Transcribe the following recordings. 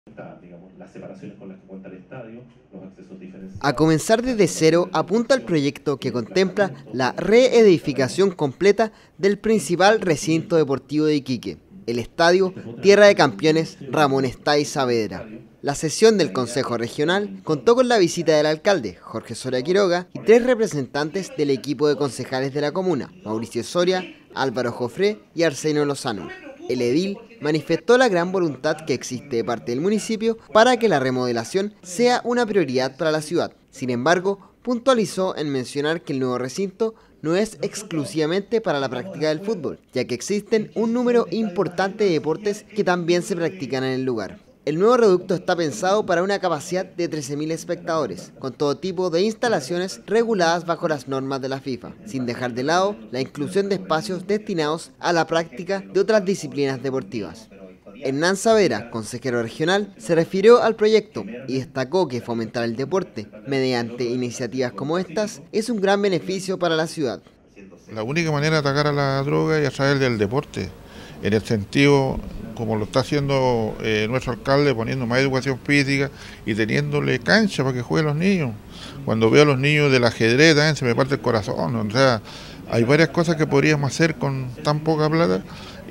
Las separaciones con las que cuenta el estadio, los accesos diferenciados. A comenzar desde cero apunta el proyecto que contempla la reedificación completa del principal recinto deportivo de Iquique, el estadio Tierra de Campeones Ramón Estay Saavedra. La sesión del Consejo Regional contó con la visita del alcalde, Jorge Soria Quiroga, y 3 representantes del equipo de concejales de la comuna, Mauricio Soria, Álvaro Jofré y Arsenio Lozano. El edil manifestó la gran voluntad que existe de parte del municipio para que la remodelación sea una prioridad para la ciudad. Sin embargo, puntualizó en mencionar que el nuevo recinto no es exclusivamente para la práctica del fútbol, ya que existen un número importante de deportes que también se practican en el lugar. El nuevo reducto está pensado para una capacidad de 13.000 espectadores, con todo tipo de instalaciones reguladas bajo las normas de la FIFA, sin dejar de lado la inclusión de espacios destinados a la práctica de otras disciplinas deportivas. Hernán Saavedra, consejero regional, se refirió al proyecto y destacó que fomentar el deporte mediante iniciativas como estas es un gran beneficio para la ciudad. La única manera de atacar a la droga es a través del deporte, en el sentido como lo está haciendo nuestro alcalde, poniendo más educación física y teniéndole cancha para que jueguen los niños. Cuando veo a los niños del ajedrez también se me parte el corazón. O sea, hay varias cosas que podríamos hacer con tan poca plata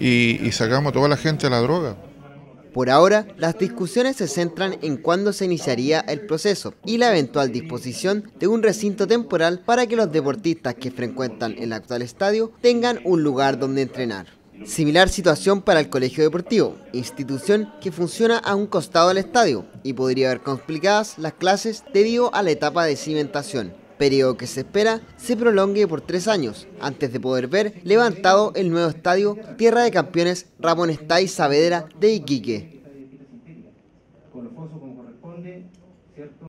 y sacamos a toda la gente de la droga. Por ahora, las discusiones se centran en cuándo se iniciaría el proceso y la eventual disposición de un recinto temporal para que los deportistas que frecuentan el actual estadio tengan un lugar donde entrenar. Similar situación para el Colegio Deportivo, institución que funciona a un costado del estadio y podría haber complicadas las clases debido a la etapa de cimentación, periodo que se espera se prolongue por 3 años, antes de poder ver levantado el nuevo estadio Tierra de Campeones Ramón Estay Saavedra de Iquique.